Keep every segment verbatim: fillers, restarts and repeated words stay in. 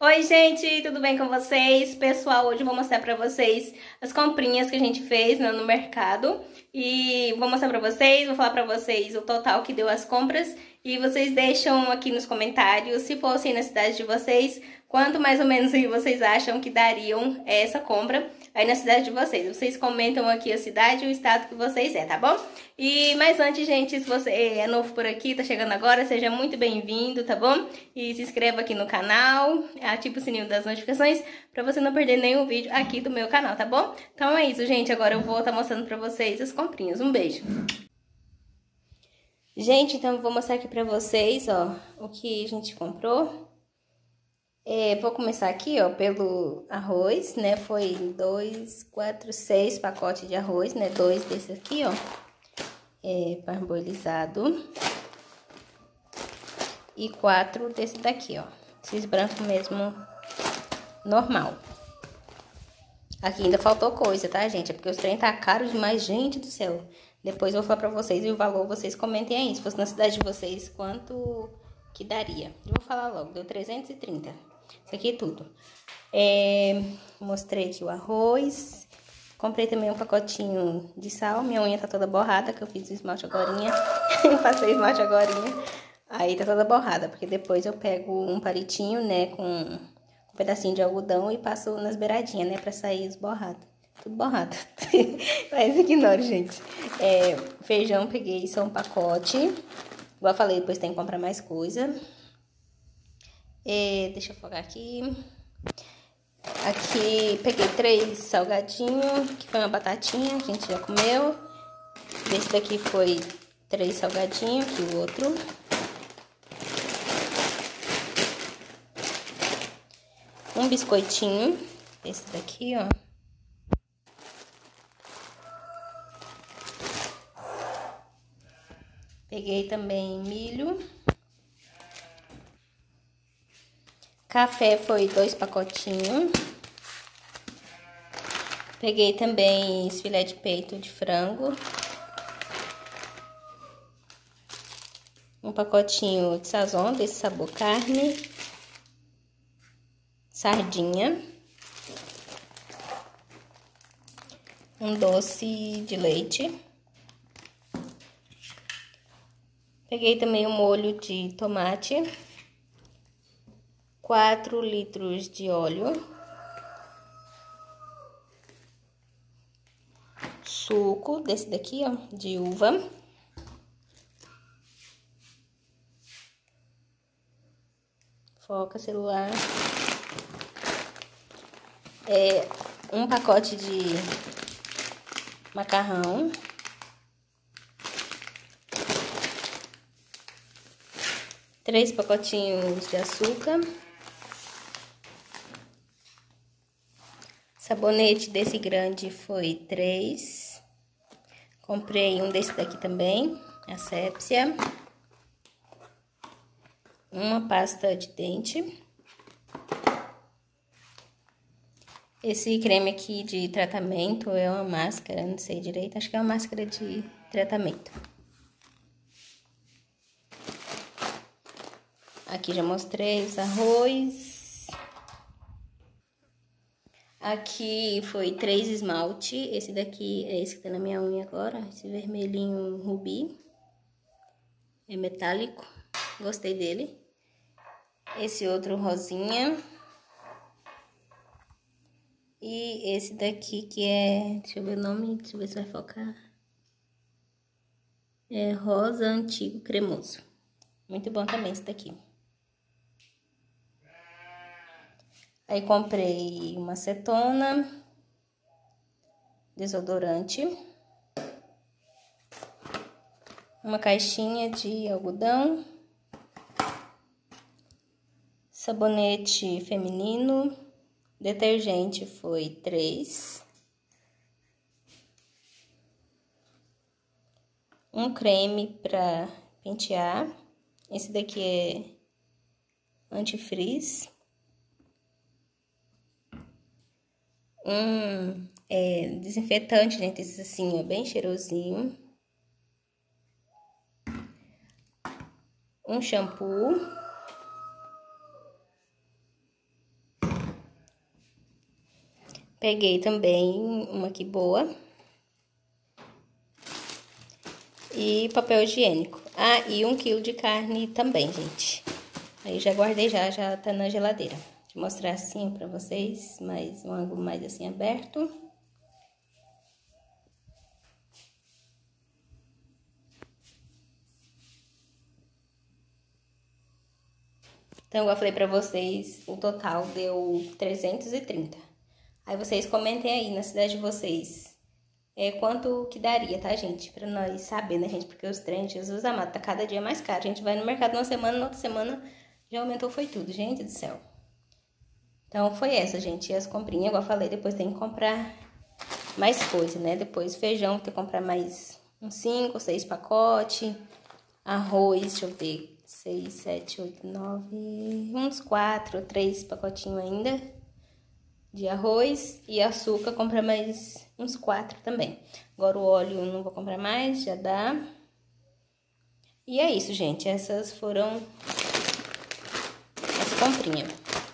Oi, gente, tudo bem com vocês? Pessoal, hoje eu vou mostrar pra vocês as comprinhas que a gente fez, né, no mercado. E vou mostrar pra vocês, vou falar pra vocês o total que deu as compras. E vocês deixam aqui nos comentários, se fossem na cidade de vocês, quanto mais ou menos aí vocês acham que dariam essa compra aí na cidade de vocês. Vocês comentam aqui a cidade e o estado que vocês é, tá bom? E mais antes, gente, se você é novo por aqui, tá chegando agora, seja muito bem-vindo, tá bom? E se inscreva aqui no canal, ativa o sininho das notificações pra você não perder nenhum vídeo aqui do meu canal, tá bom? Então é isso, gente, agora eu vou estar mostrando pra vocês as comprinhas. Um beijo! Gente, então eu vou mostrar aqui pra vocês, ó, o que a gente comprou. É, vou começar aqui, ó, pelo arroz, né? Foi dois, quatro, seis pacotes de arroz, né? Dois desse aqui, ó, é, parbolizado. E quatro desse daqui, ó, esses brancos mesmo, normal. Aqui ainda faltou coisa, tá, gente? É porque os trem tá caro demais, gente do céu. Depois eu vou falar pra vocês e o valor vocês comentem aí. Se fosse na cidade de vocês, quanto que daria. Eu vou falar logo, deu trezentos e trinta. Isso aqui é tudo. É, mostrei aqui o arroz. Comprei também um pacotinho de sal. Minha unha tá toda borrada, que eu fiz o esmalte agorinha. Eu passei esmalte agorinha. Aí tá toda borrada, porque depois eu pego um palitinho, né, com um pedacinho de algodão e passo nas beiradinhas, né, pra sair os borrados. Tudo borrado. Mas ignore, gente. É, feijão, peguei só um pacote. Igual eu falei, depois tem que comprar mais coisa. É, deixa eu focar aqui. Aqui peguei três salgadinhos, que foi uma batatinha, a gente já comeu. Esse daqui foi três salgadinhos, aqui o outro. Um biscoitinho, esse daqui, ó. Peguei também milho. Café foi dois pacotinhos. Peguei também esse filé de peito de frango. Um pacotinho de sazon desse sabor carne. Sardinha. Um doce de leite. Peguei também um molho de tomate. quatro litros de óleo. Suco desse daqui, ó, de uva. Foca celular. É, um pacote de macarrão. Três pacotinhos de açúcar. Sabonete desse grande foi três. Comprei um desse daqui também, Asepsia. Uma pasta de dente. Esse creme aqui de tratamento é uma máscara, não sei direito, acho que é uma máscara de tratamento. Aqui já mostrei os arroz. Aqui foi três esmalte. Esse daqui é esse que tá na minha unha agora. Esse vermelhinho rubi. É metálico. Gostei dele. Esse outro rosinha. E esse daqui que é... Deixa eu ver o nome. Deixa eu ver se vai focar. É rosa antigo cremoso. Muito bom também esse daqui. Aí comprei uma acetona, desodorante, uma caixinha de algodão, sabonete feminino, detergente foi três, um creme para pentear, esse daqui é antifrizz. Um é, desinfetante, gente, esse assim, ó, bem cheirosinho. Um shampoo. Peguei também uma aqui boa. E papel higiênico. Ah, e um quilo de carne também, gente. Aí já guardei já, já tá na geladeira. Vou mostrar assim pra vocês, mais um ângulo mais assim aberto. Então, igual eu falei pra vocês, o total deu trezentos e trinta. Aí vocês comentem aí na cidade de vocês é, quanto que daria, tá, gente? Pra nós saber, né, gente? Porque os trens, Jesus amado, tá cada dia mais caro. A gente vai no mercado uma semana, na outra semana já aumentou, foi tudo, gente do céu. Então, foi essa, gente. E as comprinhas, igual eu falei, depois tem que comprar mais coisa, né? Depois feijão, tem que comprar mais uns cinco, seis pacotes. Arroz, deixa eu ver, seis, sete, oito, nove, uns quatro, três pacotinhos ainda de arroz. E açúcar, comprar mais uns quatro também. Agora o óleo eu não vou comprar mais, já dá. E é isso, gente. Essas foram as comprinhas.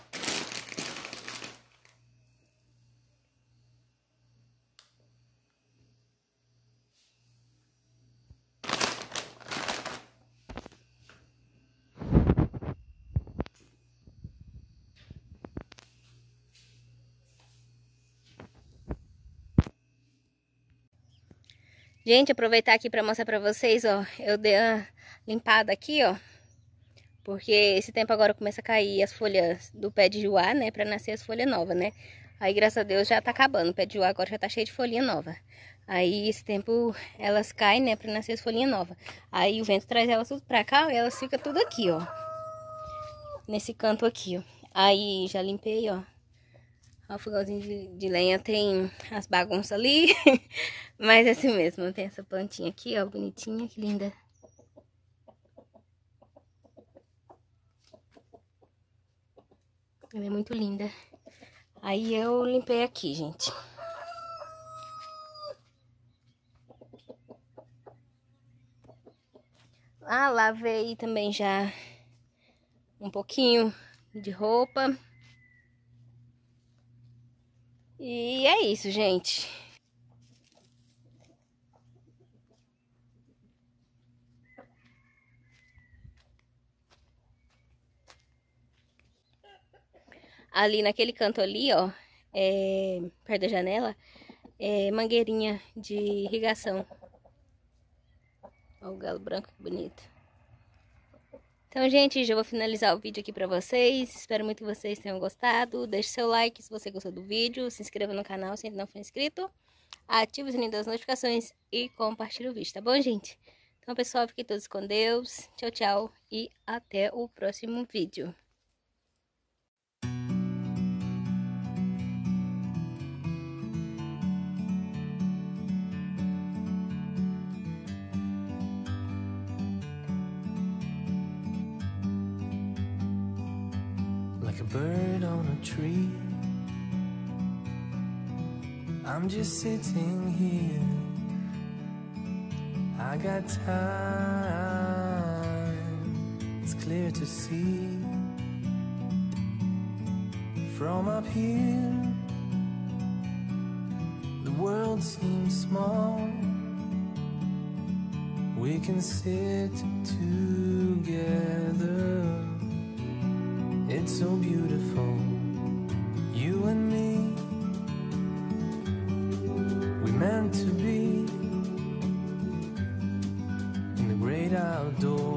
Gente, aproveitar aqui para mostrar para vocês, ó, eu dei uma limpada aqui, ó, porque esse tempo agora começa a cair as folhas do pé de juá, né, para nascer as folhas novas, né. Aí, graças a Deus, já tá acabando, o pé de juá agora já tá cheio de folhinha nova. Aí, esse tempo, elas caem, né, para nascer as folhinhas novas. Aí, o vento traz elas tudo pra cá, e elas ficam tudo aqui, ó, nesse canto aqui, ó. Aí, já limpei, ó. O fogãozinho de, de lenha tem as bagunças ali, mas é assim mesmo. Tem essa plantinha aqui, ó, bonitinha, que linda. Ela é muito linda. Aí eu limpei aqui, gente. Ah, lavei também já um pouquinho de roupa. E é isso, gente. Ali naquele canto ali, ó, é, perto da janela, é mangueirinha de irrigação. Olha o galo branco, que bonito. Então, gente, já vou finalizar o vídeo aqui pra vocês. Espero muito que vocês tenham gostado. Deixe seu like se você gostou do vídeo. Se inscreva no canal se ainda não for inscrito. Ative o sininho das notificações e compartilhe o vídeo, tá bom, gente? Então, pessoal, fiquem todos com Deus. Tchau, tchau. E até o próximo vídeo. Like a bird on a tree, I'm just sitting here. I got time, it's clear to see. From up here, the world seems small. We can sit together. It's so beautiful, you and me. We meant to be in the great outdoors.